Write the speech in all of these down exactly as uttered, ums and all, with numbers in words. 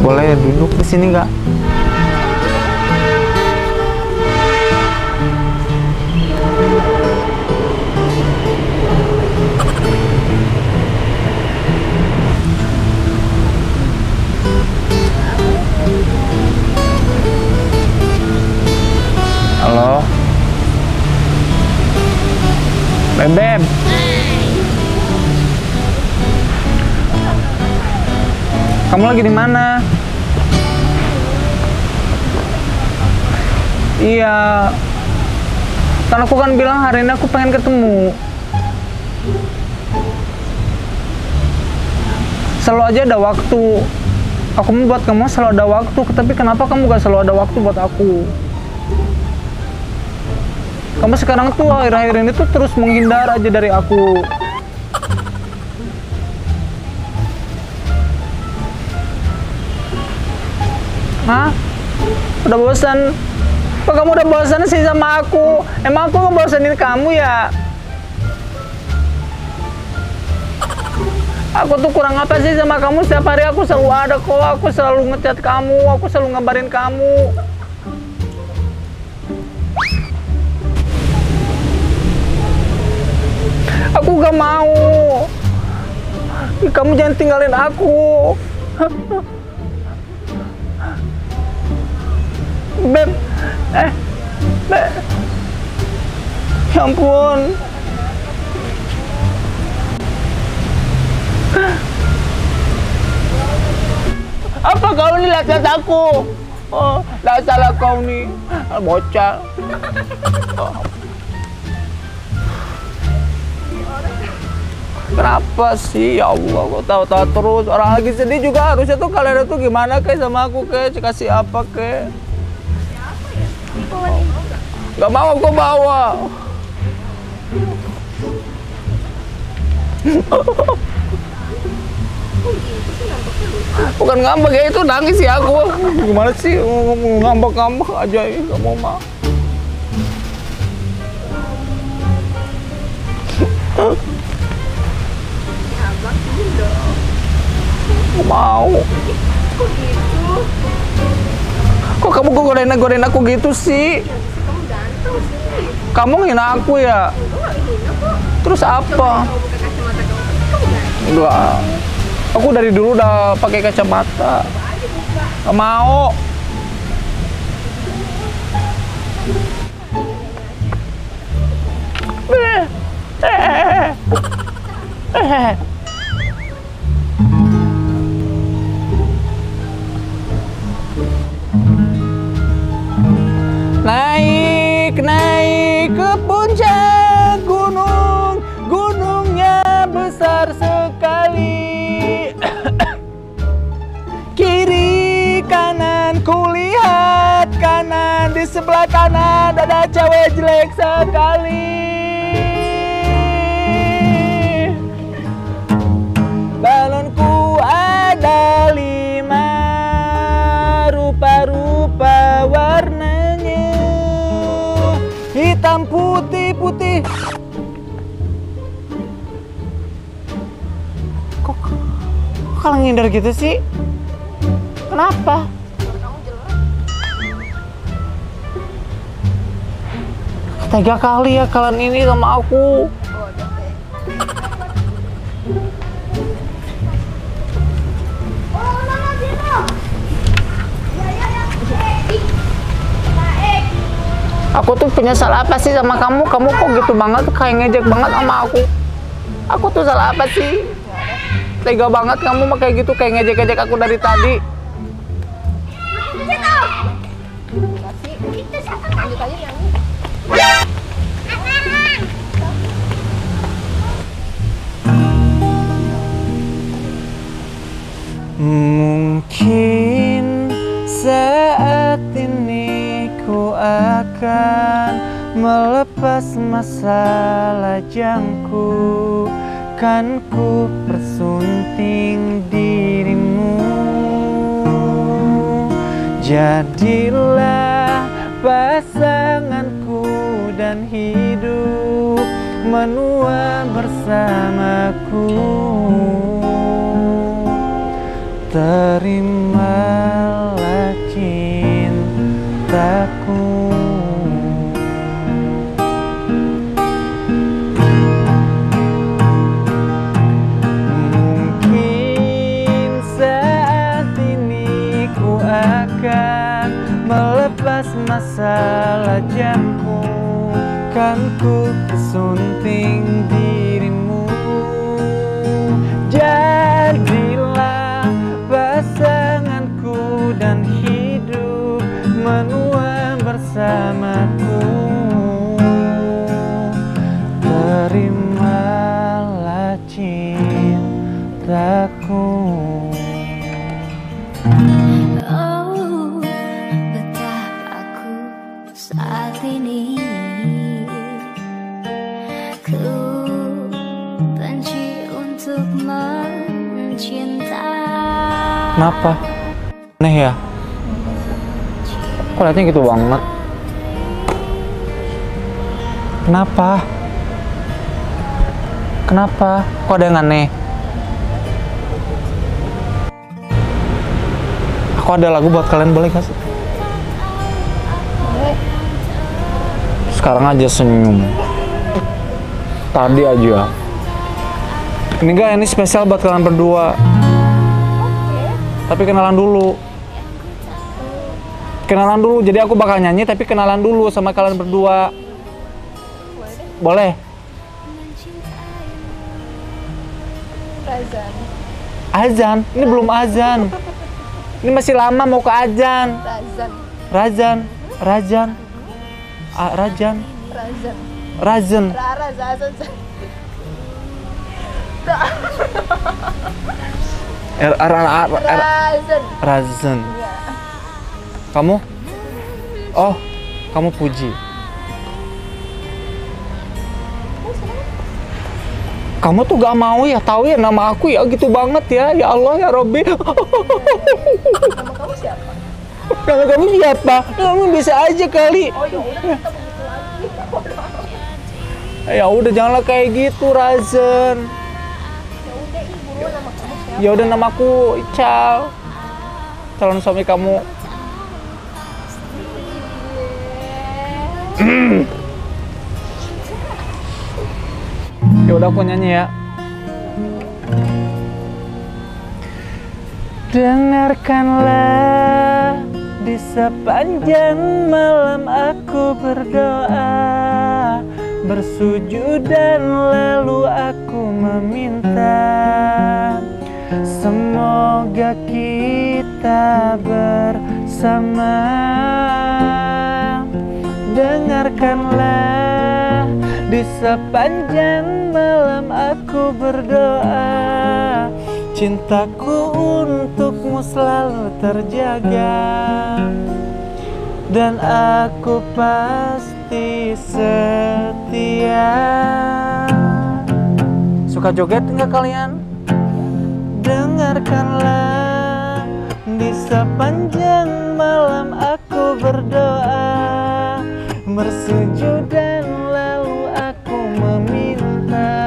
Boleh duduk di sini nggak? Halo, Bebek. Kamu lagi di mana? Iya, kan aku kan bilang hari ini aku pengen ketemu. Selalu aja ada waktu. Aku mau buat kamu selalu ada waktu, tapi kenapa kamu gak selalu ada waktu buat aku? Kamu sekarang tuh akhir-akhir ini tuh terus menghindar aja dari aku. Hah? Udah bosan? Apa kamu udah bosan sih sama aku? Emang aku ngebosanin kamu ya? Aku tuh kurang apa sih sama kamu? Setiap hari aku selalu ada kok. Aku selalu ngechat kamu. Aku selalu ngabarin kamu. Aku gak mau. Kamu jangan tinggalin aku. Beb, eh, Beb, ya ampun. Apa kau nih lihat-lihat aku? Oh, gak salah kau nih, bocah. Oh. Kenapa sih, ya Allah, kok tahu-tahu terus orang lagi sedih juga harusnya tuh kalian tuh gimana kayak sama aku kayak kasih apa kayak? Oh. Gak mau aku bawa. Bukan ngambek ya, itu nangis ya aku. Gimana sih ngambek-ngambek aja ya, gak mau mah. Mau. Kok gitu? Kok kamu godain-godain aku gitu sih? Kamu ganteng sih. Kamu ngina aku ya? Enggak, hina kok. Terus apa? Kamu buka kacamata kamu, kamu ganteng. Enggak. Aku dari dulu udah pakai kacamata. Gak mau. Eh. Eh. Eh. Naik, naik ke puncak gunung, gunungnya besar sekali. Kiri kanan kulihat kanan, di sebelah kanan ada cewek jelek sekali. Balonku ada lima, rupa-rupa warnanya, hitam putih-putih. Kok, kok kalian ngindar gitu sih? Kenapa? Tega kali ya kalian ini sama aku. Aku tuh punya salah apa sih sama kamu? Kamu kok gitu banget, kayak ngejek banget sama aku. Aku tuh salah apa sih? Tega banget kamu mah kayak gitu, kayak ngejek-ngejek aku dari tadi. Mungkin saat ini ku akan melepas masa lajangku, kan ku persunting dirimu. Jadilah pasanganku dan hidup menua bersamaku. Terima lajangku, kan ku sunting dirimu. Jadilah pasanganku dan hidup menua bersamaku. Terimalah cintaku. Oh, betapa aku saat ini ku benci untuk mencinta. Kenapa? Aneh ya? Kok liatnya gitu banget? Kenapa? Kenapa? Kok ada yang aneh? Aku ada lagu buat kalian, boleh gak sih? Sekarang aja senyum. Tadi aja. Ini gak, ini spesial buat kalian berdua. Tapi kenalan dulu. Kenalan dulu, jadi aku bakal nyanyi tapi kenalan dulu sama kalian berdua. Boleh? Razan. Azan? Ini belum azan. Ini masih lama mau ke azan. Razan. Razan, Rajan, A- Rajan, Razan. Razen. Rara Zazan. R R R R R Razan. Razen. Iya. Kamu? Oh, kamu Puji. Kamu tuh gak mau ya tahu ya nama aku ya gitu banget ya. Ya Allah ya Robbi. Nama kamu siapa? Nama kamu siapa? Kamu bisa aja kali. Oh ya udah kita begitu lagi. Ya udah janganlah kayak gitu, Razen. Ya udah ih buruan nama kamu siapa? Ya udah namaku Ical. Calon suami kamu. Ya udah aku nyanyi ya. Dengarkanlah di sepanjang malam aku berdoa, bersujud dan lalu aku meminta, semoga kita bersama. Dengarkanlah di sepanjang malam aku berdoa, cintaku untukmu selalu terjaga, dan aku pasti setia. Suka joget nggak kalian? Dengarkanlah di sepanjang malam aku berdoa, bersujud dan lalu aku meminta,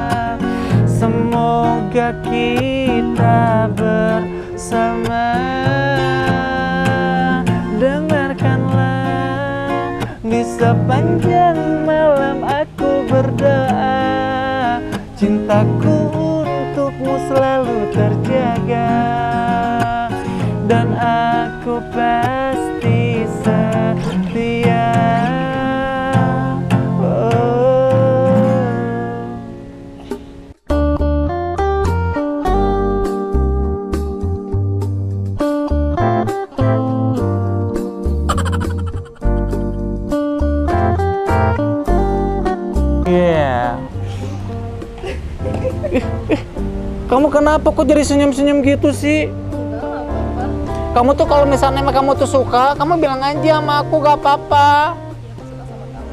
semoga kita bersama. Dengarkanlah di sepanjang malam aku berdoa, cintaku untukmu selalu terjaga, dan aku pasti setia. Yeah. Kamu kenapa kok jadi senyum-senyum gitu sih? Enggak, enggak apa-apa. Kamu tuh kalau misalnya emang kamu tuh suka, kamu bilang aja sama aku, gak apa-apa. Aku suka sama kamu.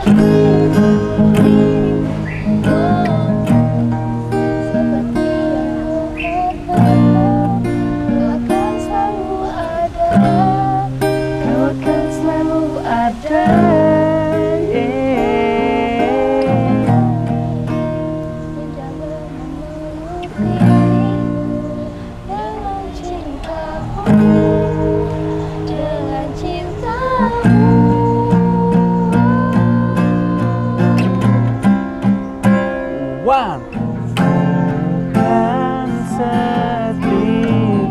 One dan sedih.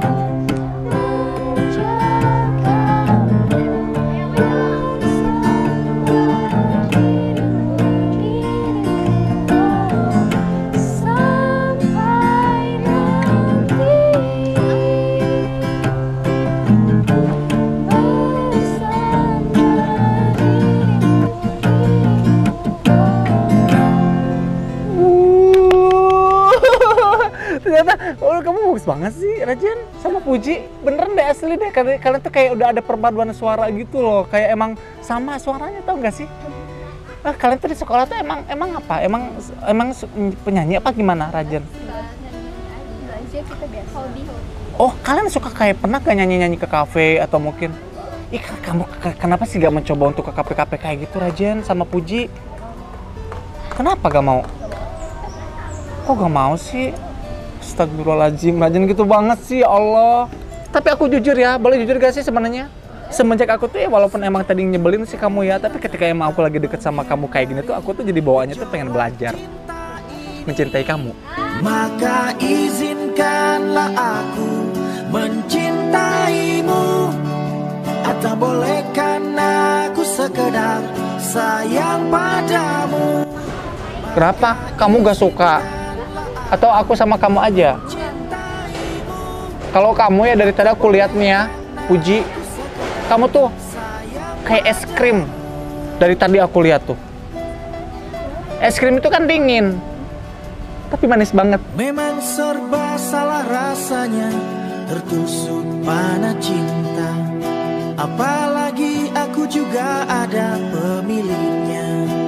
Ternyata, oh kamu bagus banget sih, Rajen sama Puji. Beneran deh, asli deh. Kalian, kalian tuh kayak udah ada perpaduan suara gitu loh. Kayak emang sama suaranya, tau gak sih? Ah, kalian tuh di sekolah tuh emang emang apa? Emang emang penyanyi apa gimana, Rajen? Belajar kita biasa. Hobi. Oh, kalian suka kayak pernah gak nyanyi-nyanyi ke kafe atau mungkin? Ih, kamu kenapa sih gak mencoba untuk ke kafe-kafe kayak gitu, Rajen sama Puji? Kenapa gak mau? Kok gak mau sih? Astagfirullahaladzim, Rajen gitu banget sih, ya Allah. Tapi aku jujur ya, boleh jujur gak sih sebenarnya? Semenjak aku tuh ya, walaupun emang tadi nyebelin sih kamu ya, tapi ketika emang aku lagi deket sama kamu kayak gini tuh, aku tuh jadi bawaannya tuh pengen belajar mencintai kamu. Maka izinkanlah aku mencintaimu, atau bolehkan aku sekedar sayang padamu. Kenapa? Kamu gak suka? Atau aku sama kamu aja? Kalau kamu ya dari tadi aku lihat nih ya, Puji, kamu tuh kayak es krim. Dari tadi aku lihat tuh. Es krim itu kan dingin, tapi manis banget. Memang serba salah rasanya, tertusuk panah cinta. Apalagi aku juga ada pemiliknya.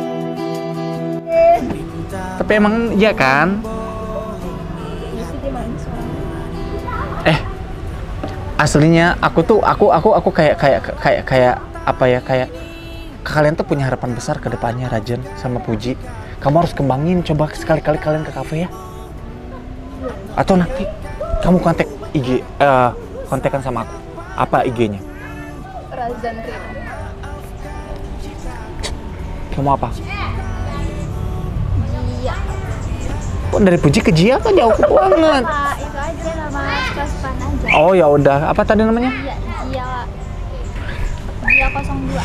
Tapi emang iya kan? Eh, aslinya aku tuh aku aku aku kayak kayak kayak kayak apa ya kayak kalian tuh punya harapan besar ke depannya, Rajen sama Puji. Kamu harus kembangin, coba sekali-kali kalian ke kafe ya. Atau nanti kamu kontak I G, uh, kontekan sama aku. Apa I G-nya? Razan Rim. Kamu apa? Iya. Kok dari Puji ke Jia kok jauh banget? Pak, itu aja nama kelas pan aja. Oh ya udah, apa tadi namanya? Iya, Jia. Jia nol dua.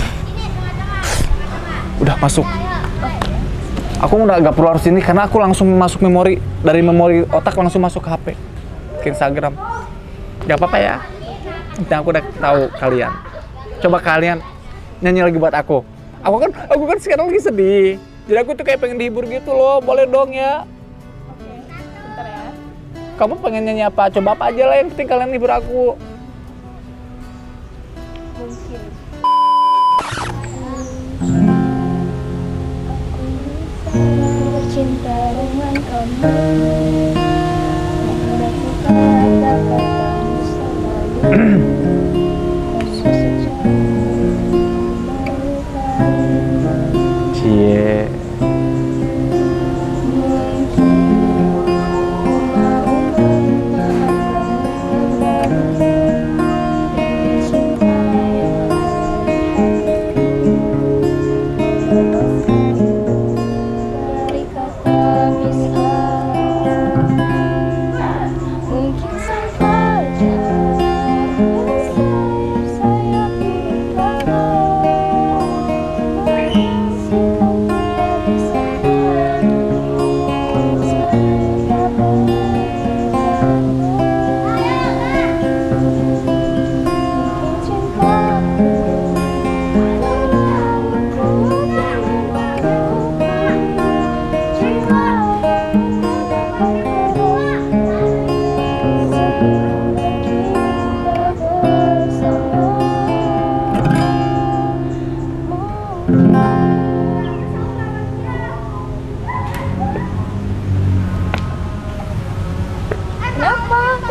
Udah masuk. Aku udah gak perlu harus ini karena aku langsung masuk memori, dari memori otak langsung masuk ke H P, ke Instagram. Gak apa-apa ya. Nanti aku udah tahu kalian. Coba kalian nyanyi lagi buat aku. Aku kan aku kan sekarang lagi sedih. Jadi aku tuh kayak pengen dihibur gitu loh. Boleh dong ya? Oke, bentar ya. Kamu pengen nyanyi apa? Coba apa aja lah yang penting kalian hibur aku. Mungkin. Cinta dengan kamu, melakukan kata-katamu selalu. Cie.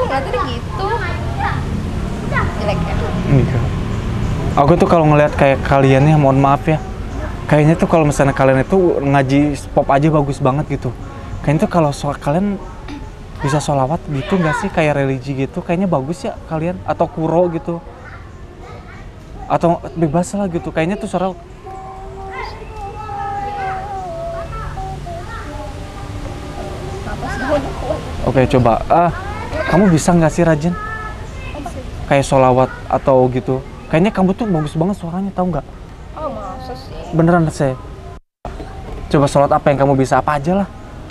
Kelihatan gitu. Jelek ya. Iya. Aku tuh kalau ngelihat kayak kalian ya, mohon maaf ya. Kayaknya tuh kalau misalnya kalian itu ngaji pop aja bagus banget gitu. Kayaknya tuh kalau soal kalian bisa sholawat gitu nggak sih, kayak religi gitu, kayaknya bagus ya kalian, atau kuro gitu, atau bebas lah gitu, kayaknya tuh suara. Oke coba, ah kamu bisa nggak sih rajin kayak sholawat atau gitu, kayaknya kamu tuh bagus banget suaranya, tahu nggak? Oh masa sih? Beneran saya. Coba sholat apa yang kamu bisa, apa aja lah.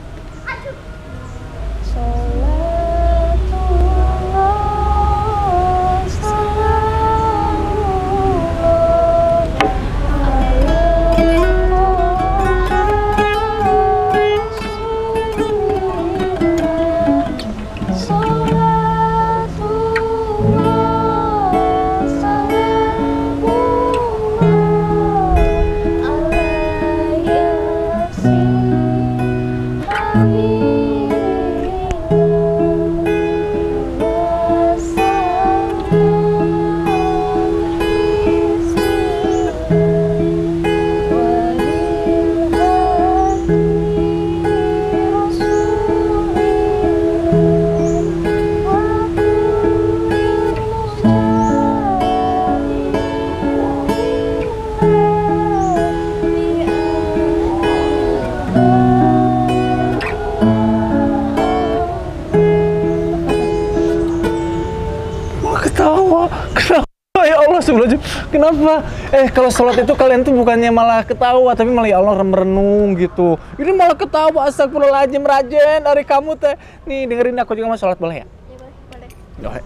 Ketawa, kenapa ya Allah sebelum kenapa? Eh kalau sholat itu kalian tuh bukannya malah ketawa, tapi malah ya Allah merenung gitu. Ini malah ketawa, astagfirullahaladzim Rajen, dari kamu teh. Nih dengerin aku juga mau sholat, boleh ya? Ya boleh, boleh. Boleh.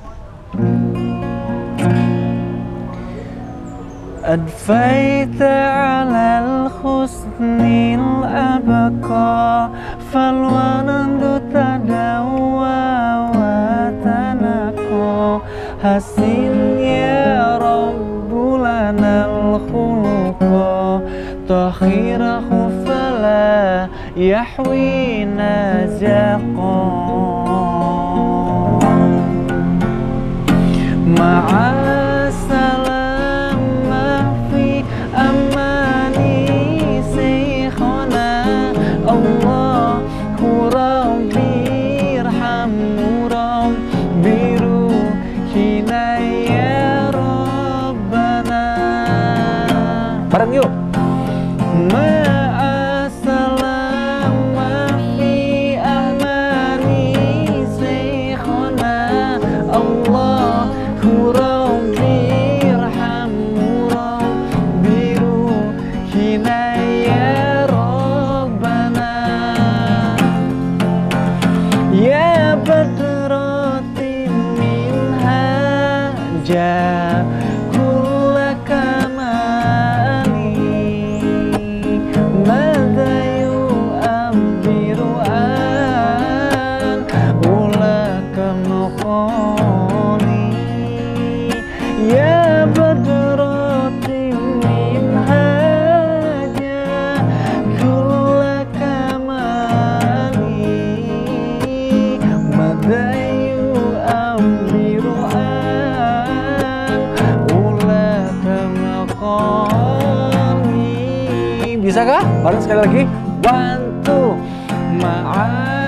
أدفيت على الحسن الأبقى فالورد تدوى وتنقى حسن يا رب لنا الخلق طهره فلا يحوي نزقا مع bareng yuk. Ma'asalama fi amani syekhona Allahu rabbi irhamhu rabbi ruhina ya rabbana ya badratin min haja bisa kah? Bareng sekali lagi. One, two. Maaf.